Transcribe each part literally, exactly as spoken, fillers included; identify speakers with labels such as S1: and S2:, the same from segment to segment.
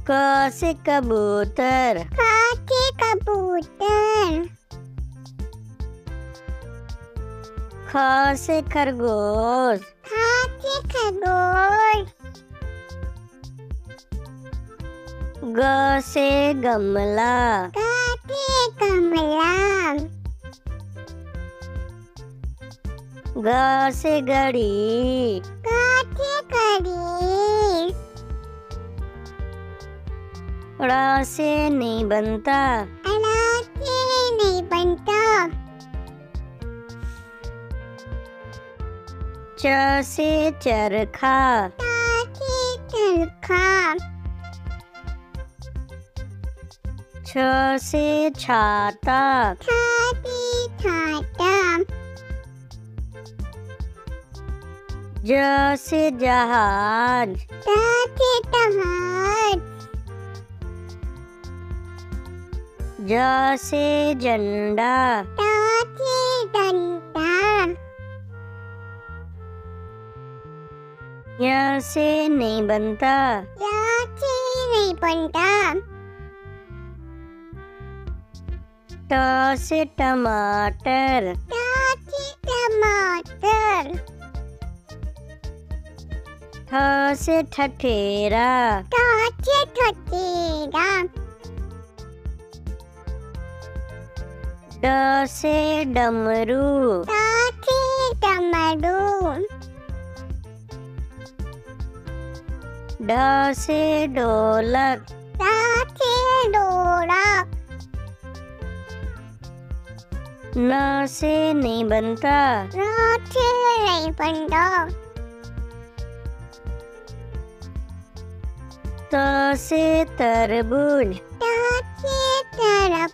S1: क से कबूतर,
S2: ख से कबूतर।
S1: ख से खरगोश,
S2: ख से खरगोश।
S1: ग से गमला,
S2: ग से गमला।
S1: घ से घड़ी,
S2: ग से घड़ी।
S1: ड़ से नहीं बनता,
S2: ण से नहीं बनता।
S1: च से चरखा,
S2: च से चरखा।
S1: छ से छाता,
S2: छ से छाता।
S1: ज से जहाज,
S2: ज से जहाज।
S1: ज से झंडा,
S2: ड से डंडा।
S1: य से नहीं बनता,
S2: य से नहीं बनता।
S1: ट से टमाटर,
S2: ट से टमाटर।
S1: ठ से ठठेरा,
S2: ठ से ठठेरा।
S1: ड से डमरू,
S2: ड से डमरू।
S1: ढ से ढोलक,
S2: ढ से ढोलक।
S1: न से नहीं बनता,
S2: न से नहीं बनता।
S1: त से तरबूज,
S2: त से तरबूज।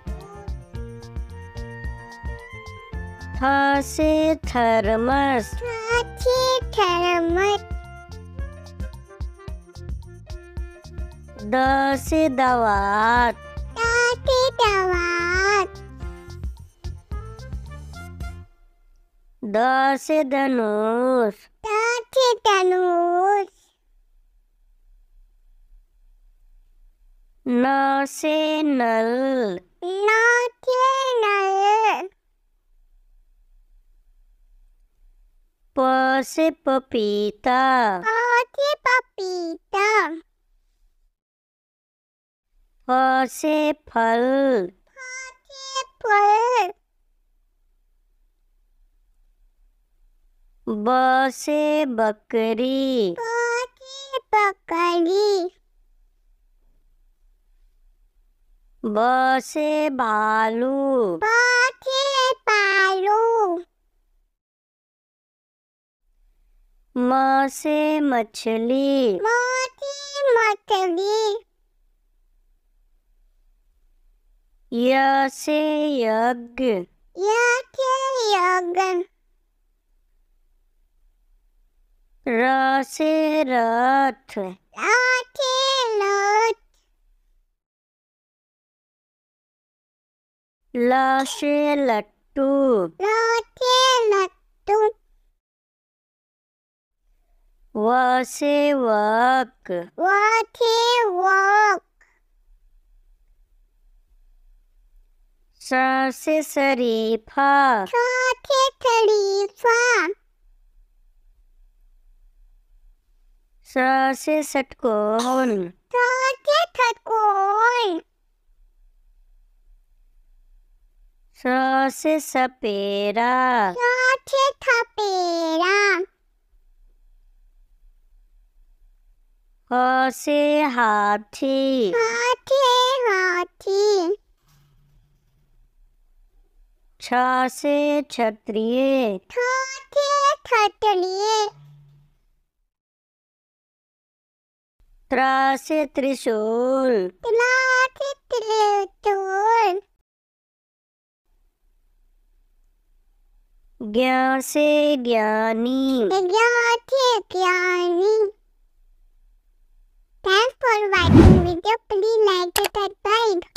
S1: थ से थर्मस,
S2: थ से थर्मस।
S1: द से दवात,
S2: द से दवात।
S1: द से धनुष,
S2: द से धनुष।
S1: न से नल,
S2: न से नल।
S1: प से पपीता,
S2: प से पपीता।
S1: फ से फल,
S2: फ से फल।
S1: ब से बकरी,
S2: ब से बकरी।
S1: ब से भालू,
S2: ब से भालू।
S1: म से मछली,
S2: म से मछली।
S1: य से यज्ञ,
S2: य से यज्ञ।
S1: र से रथ,
S2: र से रथ।
S1: ल से लट्टू,
S2: ल से लट्टू।
S1: व से वक,
S2: व से वक।
S1: स से शरीफा,
S2: श से शरीफा।
S1: स से षटकोण,
S2: स से षटकोण।
S1: स से सपेरा,
S2: स से सपेरा।
S1: ह से हाथी,
S2: ह से हाथी।
S1: छ से क्षत्रिय,
S2: छ से क्षत्रिय।
S1: त्र से त्रिशूल,
S2: त्र से त्रिशूल।
S1: ज्ञ से ज्ञानी।
S2: ज्ञ से ज्ञानी। Thanks for watching video. Please like it and subscribe.